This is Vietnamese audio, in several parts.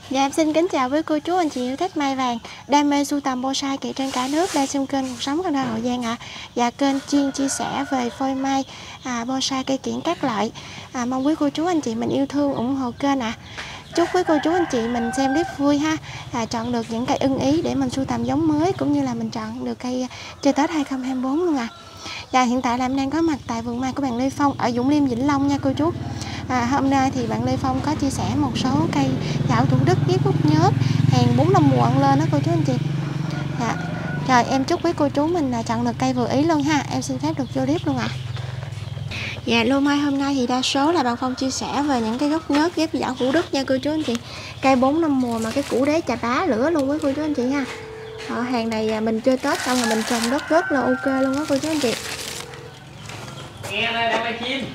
Dạ em xin kính chào với cô chú anh chị yêu thích mai vàng, đam mê sưu tầm bonsai kỳ trên cả nước đang xem kênh Cuộc Sống Con Đa Hậu Giang ạ. Và kênh chuyên chia sẻ về phôi mai, bonsai cây kiểng các loại. Mong quý cô chú anh chị mình yêu thương ủng hộ kênh ạ. Chúc quý cô chú anh chị mình xem clip vui ha, chọn được những cây ưng ý để mình sưu tầm giống mới, cũng như là mình chọn được cây chơi Tết 2024 luôn ạ. Và hiện tại là em đang có mặt tại vườn mai của bạn Lê Phong ở Dũng Liêm, Vĩnh Long nha cô chú. Hôm nay thì bạn Lê Phong có chia sẻ một số cây dạo Thủ Đức ghép hút nhớt hàng 4 năm mùa lên đó cô chú anh chị. Rồi em chúc quý cô chú mình là chọn được cây vừa ý luôn ha. Em xin phép được vô clip luôn ạ. Dạ lô mai hôm nay thì đa số là bạn Phong chia sẻ về những cái gốc nhớt ghép dạo Thủ Đức nha cô chú anh chị. Cây 4 năm mùa mà cái củ đế chà bá lửa luôn với cô chú anh chị ha. Hàng này mình chơi Tết xong rồi mình trồng rất là ok luôn đó cô chú anh chị. Nghe đây đang quay chim.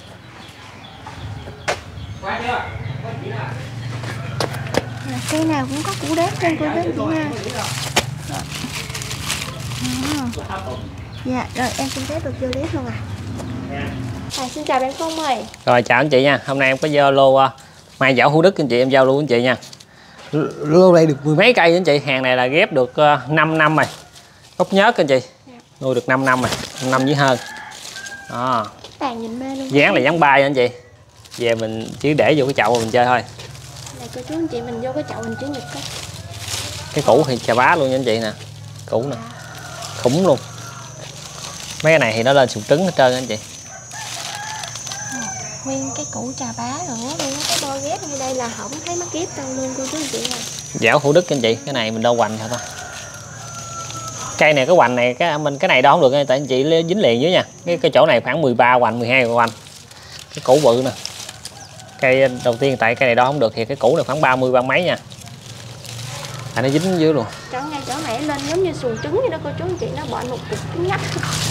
Quá chưa? Có chỉ nào. Cây nào cũng có củ đét trên cô chú anh chị ha. Dạ rồi em xin phép được vô clip luôn xin chào bạn Phong ơi. Rồi chào anh chị nha. Hôm nay em có giao lô mai dạo Thủ Đức anh chị, em giao lưu anh chị nha. Lô này được mười mấy cây anh chị. Hàng này là ghép được 5 năm rồi. Gốc nhớt anh chị. Nuôi được 5 năm rồi, 5 năm với hơn. Đó. Tàn nhìn mê luôn. Dán là dán bay anh chị. Về mình chỉ để vô cái chậu mình chơi thôi. Này cô chú anh chị mình vô cái chậu mình chỉ nhịp coi. Cái củ thì chà bá luôn nha anh chị nè. Củ nè. Khủng luôn. Mấy cái này thì nó lên sụn trứng hết trơn anh chị. Nguyên cái củ trà bá nữa luôn, cái bo ghép như đây là không thấy mắt ghép đâu luôn cô chú anh chị ơi. Dẻo Thủ Đức anh chị, cái này mình đâu hoành thôi. Cây này cái hoành này cái này đâu không được tại anh chị dính liền dưới nha. Cái chỗ này khoảng 13 hoành, 12 hoành. Cái củ bự nè. Cây đầu tiên tại cây này đâu không được thì cái củ này khoảng 30 mấy nha. Nó dính dưới luôn. Chỗ ngay chỗ này lên giống như xuồng trứng vậy đó cô chú anh chị, nó bọi một cục trứng ngắt.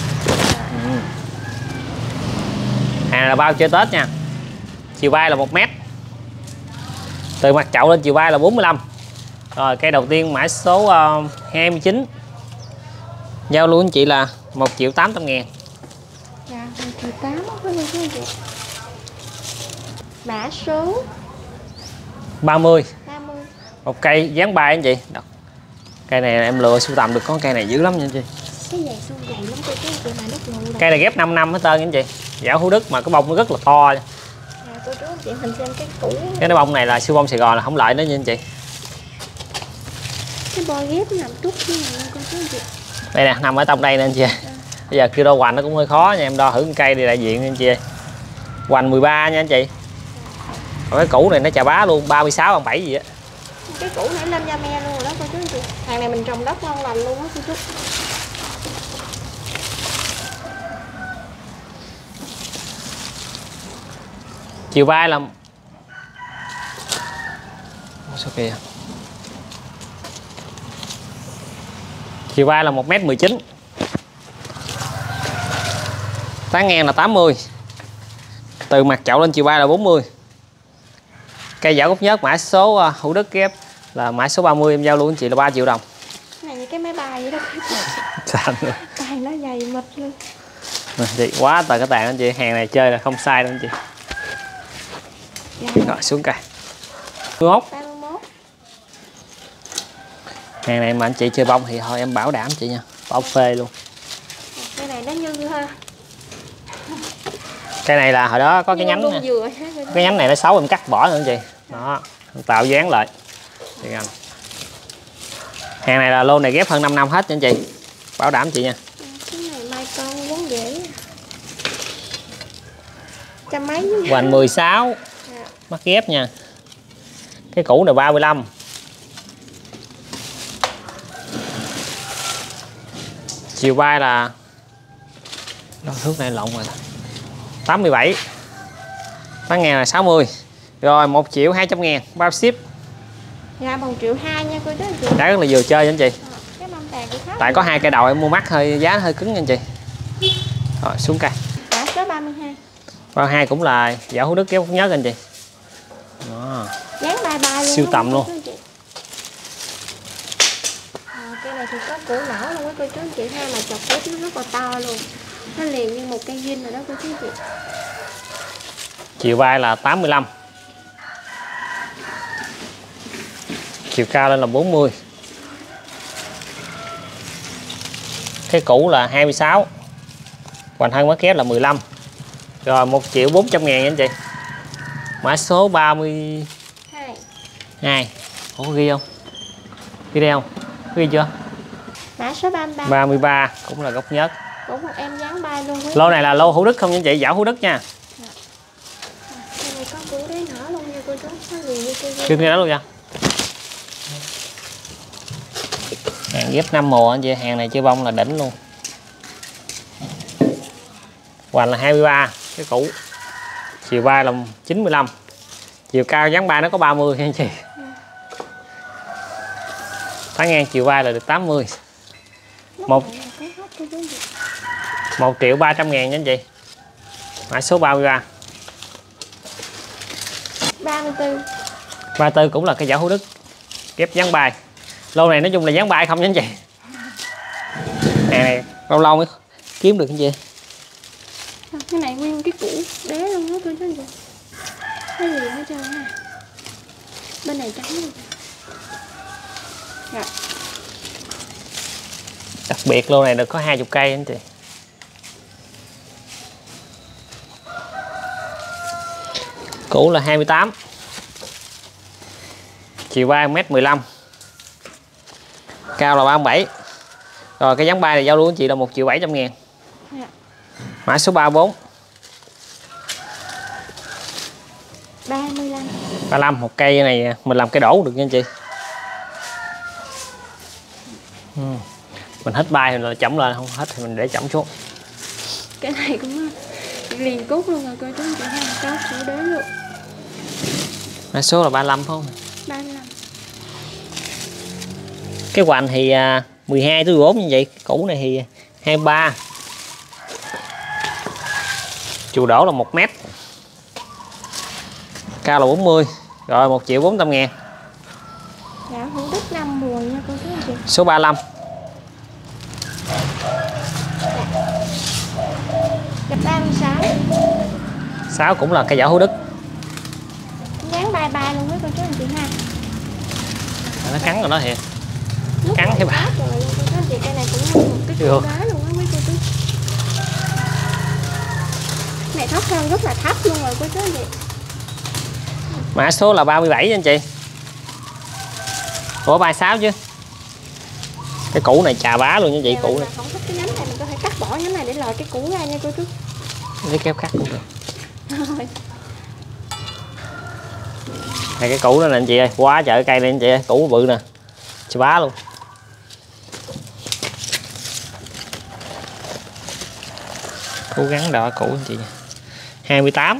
Hàng là bao chơi Tết nha. Chiều bay là 1 mét. Từ mặt chậu lên chiều bay là 45. Rồi cây đầu tiên mã số 29. Giao luôn anh chị là 1.800.000. Dạ 1.800.000 với cô chú anh chị. Mã số 30. Một cây dán bay anh chị. Cây này em lựa sưu tầm được, có cây này dữ lắm nha anh chị. Cái dày xương dày lắm cô chú anh chị mà đất lụ. Cây này ghép 5 năm hết trơn anh chị. Dạo Thủ Đức mà cái bông nó rất là to. Cô chú anh chị mình xem cái củ. Cái bông này là siêu bông Sài Gòn là không lợi nữa nha anh chị. Cái bo ghép nằm trút như này cô chú anh chị. Đây nè, nằm ở trong đây nè anh chị. Bây giờ kêu đo hoành nó cũng hơi khó nha, em đo thử cây đi đại diện nha anh chị. Hoành 13 nha anh chị. Còn cái củ này nó chà bá luôn, 36 37 gì á. Cái củ nãy lên da me luôn rồi đó cô chú anh chị. Hàng này mình trồng đất ngon lành luôn á cô chú. Chiều vai là sao kìa. Chiều vai là 1m19. Tán ngang là 80. Từ mặt chậu lên chiều vai là 40. Cây dạo gốc nhớt mã số Thủ Đức ghép là mã số 30, em giao luôn anh chị là 3 triệu đồng. Cái này như cái máy bay vậy đó. Sao nữa? Tay nó dày mịt luôn. Chị quá tờ cái tàn anh chị, hàng này chơi là không sai đâu anh chị. Rồi xuống cây 31. Hàng này mà anh chị chơi bông thì thôi em bảo đảm chị nha, bảo phê luôn. Cái này nó như ha. Cây này là hồi đó có cái nhánh nè. Cái nhánh này nó xấu em cắt bỏ nữa anh chị. Đó, tạo dáng lại. Hàng này là lô này ghép hơn 5 năm hết nha anh chị. Bảo đảm chị nha. Cái này mai con vốn dễ. Trăm mấy. Hoành 16. Mắt ghép nha. Cái củ này 35. Chiều vai là đo thước này lộn rồi. 87. Bán ngang là 60. Rồi 1.200.000 bao ship. Dạ 1.200.000 nha cô chú anh chị. Giá rất là vừa chơi anh chị. Cái mâm tàn của tại có 2 cây đầu em mua mắc hơi giá hơi cứng nha anh chị. Rồi xuống cây. Mã số 32. 32 cũng là dạo Thủ Đức kéo nhớ anh chị. Đó. Dán bay luôn. Siêu tầm luôn. Cây này thì có củ nở luôn á cô chú anh chị ha, mà chọc bếp nó rất là to luôn. Nó liền như một cây dinh rồi đó cô chú anh chị. Chiều vai là 85. chiều cao lên là 40. Cái cũ là 26, hoành thân mắc kép là 15. Rồi 1.400.000 nha anh chị. Mã số 32. Ủa ghi không? Ghi đây không? Ghi chưa? Mã số 33. 33 cũng là gốc nhất. Cũng một em dán bay luôn. Lô này là lô Hữu Đức không nha anh chị? Giảo Hữu Đức nha. Cái này có củ đế nở luôn nha cô chú. Chưa nghe đó luôn nha. Hàng ghép 5 mùa anh chị, hàng này chưa bông là đỉnh luôn. Hoành là 23, cái cũ. Chiều vai là 95. Chiều cao dáng ba nó có 30 nha anh chị. Tán ngang chiều vai là được 80. 1.300.000 nha anh chị. Mã số 33. 34. 34 cũng là cái giảo Hữu Đức. Ghép dáng bài. Lô này nói chung là dáng bài không nha anh chị. Hàng này lâu lâu mới kiếm được anh chị. Cái này nguyên cái củ đế luôn đó tôi thấy vậy. Cái gì hết trơn ha. Bên này trắng luôn. Rồi. Đặc biệt lô này được có 20 cây anh chị. Cũ là 28. Chiều vai 1m15. Cao là 37. Rồi cái dáng bay này giao lưu anh chị là 1.700.000. Dạ. Mã số 34. 35. 35, một cây này mình làm cây đổ được nha anh chị. Mình hết bay thì là chậm lên, không hết thì mình để chậm xuống. Cái này cũng liền cút luôn rồi cô chú chị ha, có củ đế luôn. Mã số là 35 phải không? 35. Cái hoành thì 12 tới 14 như vậy, cũ này thì 23. Chiều đổ là 1 mét. Cao là 40. Rồi 1.400.000. Dạ, Hữu Đức 5 mùa nha cô chú anh chị. Số 35. Gặp 36. 6 cũng là cây giảo Hữu Đức. Dán bay bay luôn đó cô chú anh chị ha. Nó cắn rồi đó thiệt. Cắn cái bà. Rồi luôn cô chú anh chị, cây này cũng một cái củ đá luôn á quý cô chú. Cái này thấp hơn rất là thấp luôn rồi cô chú anh chị. Mã số là 37 anh chị. Ủa 36 chứ. Cái củ này chà bá luôn nha chị, củ này. Không thích cái nhánh này mình có thể cắt bỏ nhánh này để loại cái củ ra nha cô chú. Lấy kéo cắt cũng được. Này cái củ đó nè anh chị ơi, quá trời cây này anh chị ơi, củ bự nè. Chà bá luôn. Cố gắng đợi củ anh chị nha. 28.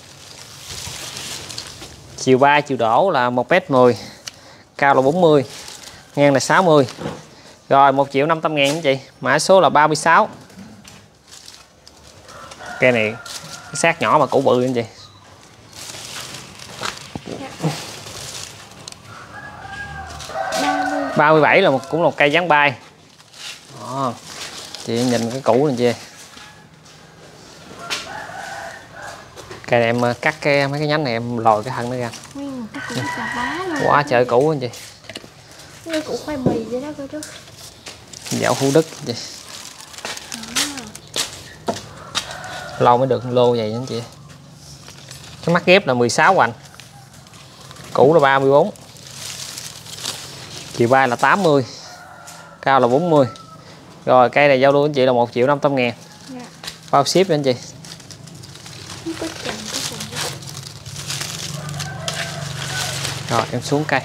Chiều ba chiều đổ là 1m10. Cao là 40. Ngang là 60. Rồi 1.500.000 anh chị. Mã số là 36. Cây này cái xác nhỏ mà củ bự anh chị. 37 là cũng là một cây dáng bay. Đó. Chị nhìn cái củ này chị. Cây này em cắt mấy cái nhánh này em lòi cái thân nó ra. Nguyên cái củ chà bá luôn. Quá trời củ anh chị. Như củ khoai mì vậy đó cô chú. Giảo Hữu Đức chị. Lâu mới được lô vậy anh chị. Cái mắt ghép là 16 hoành. Củ là 34. Chiều vai là 80. Cao là 40. Rồi cây này giao lưu anh chị là 1.500.000. Dạ. Bao ship anh chị. Rồi em xuống cây.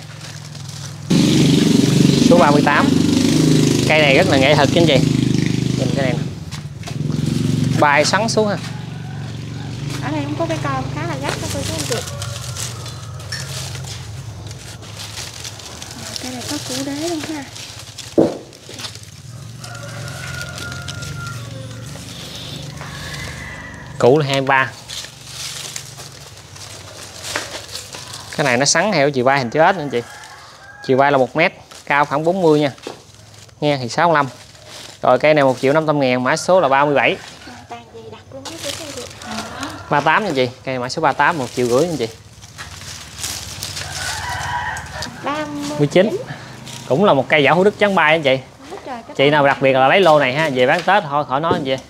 Số 38. Cây này rất là nghệ thuật anh chị. Nhìn cái này nè. Bài sắn xuống ha. Ở đây không có cái con khá là gắt đó cô chú anh chị. Cây này có củ đế luôn ha. Củ là 23. Cái này nó sắn theo chiều vai hình chữ S anh chị. Chiều vai là 1 mét, cao khoảng 40 nha. Ngang thì 65. Rồi cây này 1.500.000, mã số là 37. 38 nha chị. Cây mã số 38 1,5 triệu anh chị. 39. Cũng là một cây giả Thủ Đức trắng bay anh chị. Chị nào đặc biệt là lấy lô này ha, về bán Tết thôi khỏi nói gì.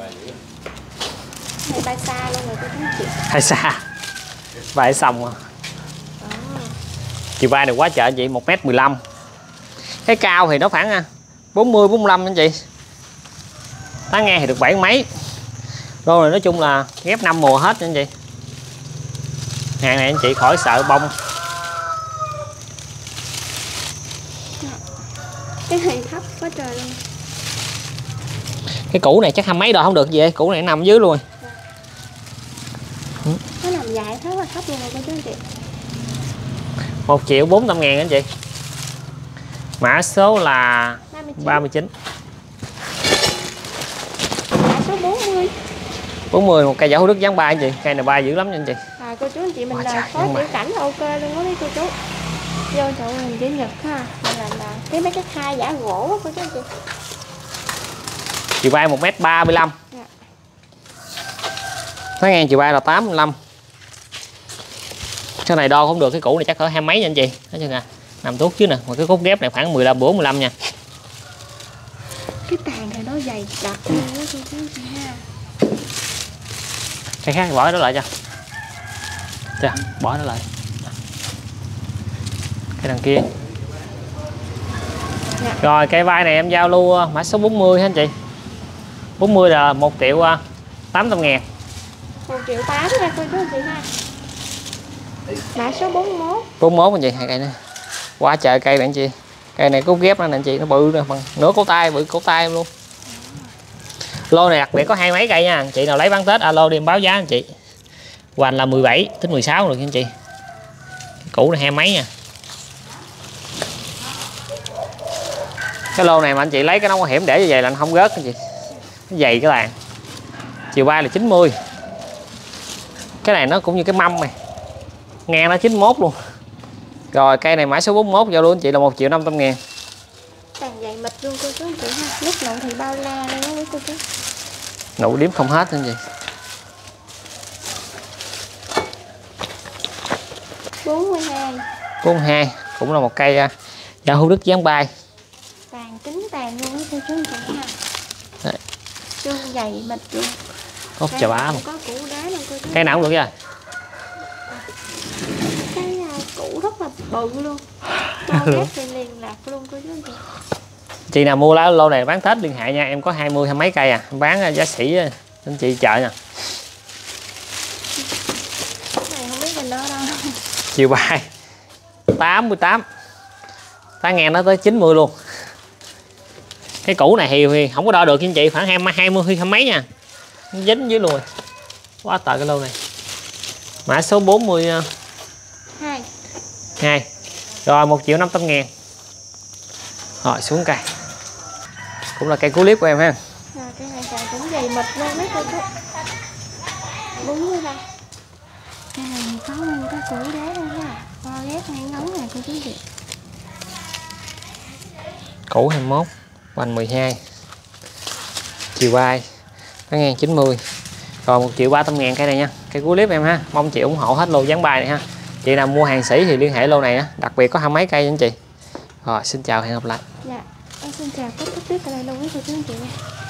Này bay xa luôn rồi cô chú anh chị. Hay xa. Bay xong rồi. Chiều bay này quá trời anh chị, 1m15. Cái cao thì nó khoảng 40 45 anh chị. Tán ngang thì được 7 mấy. Lô này nói chung là ghép 5 mùa hết anh chị. Hàng này anh chị khỏi sợ bông. Cái này thấp quá trời luôn. Cái củ này chắc 20 mấy đo không được gì, củ này nằm dưới luôn. Nó nằm dài khá là thấp luôn rồi cô chú anh chị. 1.400.000 anh chị. Mã số là 39. Mã số 40. 40 một cây giả Thủ Đức dáng bay anh chị. Cây này bay dữ lắm nha anh chị. Cô chú anh chị mình là phối tiểu cảnh là ok luôn đó đi cô chú. Vô chỗ mình chữ nhật ha. Mình là cái mấy cái khai giả gỗ đó cô chú anh chị. Chiều bay 1m35. Dạ. Tán ngang chiều bay là 85. Cái này đo không được, cái củ này chắc cỡ 20 mấy nha anh chị. Thấy chưa nè, nằm tốt chứ nè, mà cái cốt ghép này khoảng 15 nha. Cái tàn này nó dày đặc luôn đó cô chú anh chị ha. Cái khác bỏ nó lại cho. Bỏ nó lại. Cái đằng kia. Dạ. Rồi cây vai này em giao lưu mã số 40 ha anh chị. 40 là 1.800.000. 1.800.000 nha cô chú anh chị ha. Mã số 41. 41 anh chị, hai cây nữa. Quá trời cây này anh chị. Cây này cốt ghép nè anh chị, nó bự nè, bằng nửa cổ tay, bự cổ tay luôn. Lô này đặc biệt có 20 mấy cây nha. Chị nào lấy bán Tết alo đi em báo giá anh chị. Hoành là 17 tính 16 rồi anh chị. Củ này 20 mấy nha. Cái lô này mà anh chị lấy cái nón bảo hiểm để như vậy là anh không rớt anh chị. Nó dày cái làn. Chiều bay là 90. Cái này nó cũng như cái mâm này. Ngang nó 91 luôn. Rồi cây này mã số 41 giao luôn anh chị là 1.500.000. Tàn dày mịt luôn cô chú anh chị ha. Lúc nụ thì bao la luôn đó quý cô chú. Nụ điếm không hết anh chị. 42. 42 cũng là một cây giả Thủ Đức dáng bay. Tàn kính tàn luôn đó cô chú anh chị ha. Đấy. Chân dày mịt luôn. Cốt chà bá luôn. Có củ đá luôn cô chú. Cây nào cũng được nha. Cái củ rất là bự luôn. Bao ghép thì liền lạc luôn cô chú anh chị. Chị nào mua lá lô này bán Tết liên hệ nha, em có 20 mấy cây em bán giá sỉ anh chị chợ nha. Cái này không biết mình đó đâu. Chiều bay 88. Tán ngang nó tới 90 luôn. Cái củ này thì không có đo được anh chị, khoảng 20 mấy nha. Nó dính dưới luôn. Quá tệ cái lô này. Mã số 42. Rồi 1.500.000. Rồi xuống cây. Cũng là cây cú clip của em ha. Rồi cái này càng cũng dày mịt luôn đấy cô chú. 43. Cái này có nguyên cái củ đá luôn ha. Bo ghép ngay ngắn này cô chú chị. Củ 21, hoành 12. Chiều bay tán ngang 90. Rồi 1.300.000 cây này nha. Cây cú clip em ha. Mong chị ủng hộ hết lô dáng bài này ha. Chị nào mua hàng sỉ thì liên hệ lô này á, đặc biệt có 20 mấy cây anh chị. Rồi xin chào, hẹn gặp lại. Dạ, em xin chào các clip tại đây luôn với cô chú anh chị nha.